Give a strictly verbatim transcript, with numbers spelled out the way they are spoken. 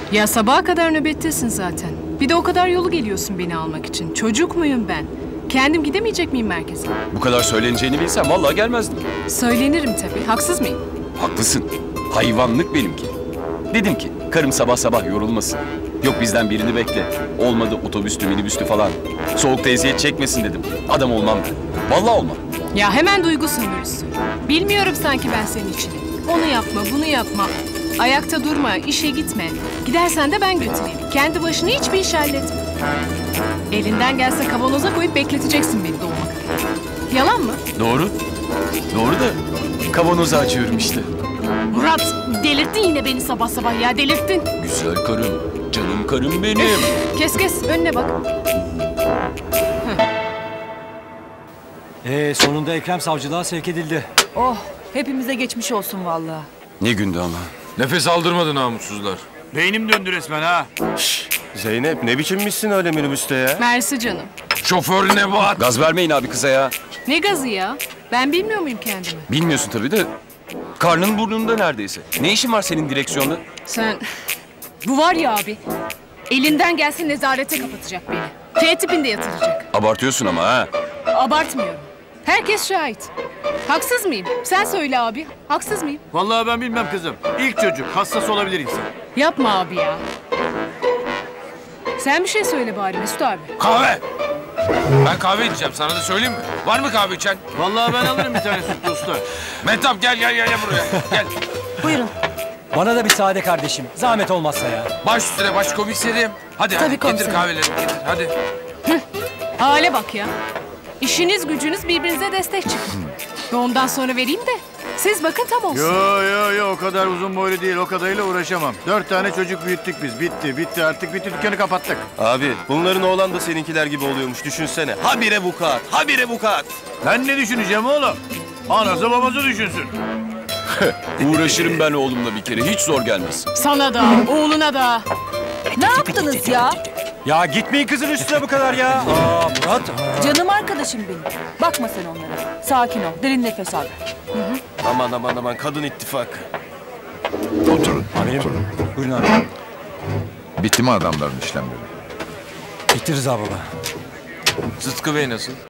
Ya sabaha kadar nöbettesin zaten. Bir de o kadar yolu geliyorsun beni almak için. Çocuk muyum ben? Kendim gidemeyecek miyim merkeze? Bu kadar söyleneceğini bilsem vallahi gelmezdim. Söylenirim tabii. Haksız mıyım? Haklısın. Hayvanlık benimki. Dedim ki karım sabah sabah yorulmasın. Yok bizden birini bekle. Olmadı otobüstü minibüstü falan. Soğukta eziyet çekmesin dedim. Adam olmam ben. Vallahi olmam. Ya hemen duygu sömürüsü. Bilmiyorum sanki ben senin için. Onu yapma, bunu yapma. Ayakta durma, işe gitme. Gidersen de ben götüreyim. Kendi başına hiçbir iş halletme. Elinden gelse kavanoza koyup bekleteceksin beni doğuma kadar. Yalan mı? Doğru. Doğru da kavanozu açıyorum işte. Murat, delirttin yine beni sabah sabah ya, delirttin. Güzel karım, canım karım benim. Kes kes, önüne bak. Ee, sonunda Ekrem savcılığa sevk edildi. Oh, hepimize geçmiş olsun vallahi. Ne gündü ama. Nefes aldırmadı namussuzlar. Beynim döndü resmen ha. Zeynep ne biçimmişsin öyle minibüste ya? Mersi canım. Şoför Nebahat. Gaz vermeyin abi kıza ya. Ne gazı ya? Ben bilmiyor muyum kendimi? Bilmiyorsun tabii de karnın burnunda neredeyse. Ne işin var senin direksiyonda? Sen... Bu var ya abi, elinden gelsin nezarete kapatacak beni. T tipinde yatıracak. Abartıyorsun ama ha. Abartmıyorum. Herkes şahit. Haksız mıyım? Sen söyle abi. Haksız mıyım? Vallahi ben bilmem kızım. İlk çocuk, hassas olabilir insan. Yapma abi ya. Sen bir şey söyle bari Mesut abi. Kahve. Ben kahve içeceğim, sana da söyleyeyim mi? Var mı kahve içen? Vallahi ben alırım bir tane sütlü usta. Mehtap gel gel gel gel buraya. Gel. Buyurun. Bana da bir sade kardeşim. Zahmet olmazsa ya. Baş üstüne baş komiserim. Hadi Tabii hadi getir komiserim. kahveleri getir hadi. Hale bak ya. İşiniz gücünüz birbirinize destek çıkın. Ve ondan sonra vereyim de siz bakın tam olsun. Yo yo yo o kadar uzun boylu değil, o kadarıyla uğraşamam. Dört tane çocuk büyüttük biz. Bitti bitti artık bitti, dükkanı kapattık. Abi bunların oğlan da seninkiler gibi oluyormuş düşünsene. Habire vukuat, habire vukuat. Ben ne düşüneceğim oğlum? Anası babası düşünsün. Uğraşırım ben oğlumla bir kere. Hiç zor gelmez. Sana da, oğluna da. Ne yaptınız ya? Ya gitmeyin kızın üstüne bu kadar ya. Aa Murat. Canım arkadaşım benim. Bakma sen onlara. Sakin ol, derin nefes al. Aman aman aman kadın ittifak. Oturun. Amirim. Oturun. Buyurun abi. Bitti mi adamların işlemleri? Bitti Rıza baba. Sıtkı Bey nasıl?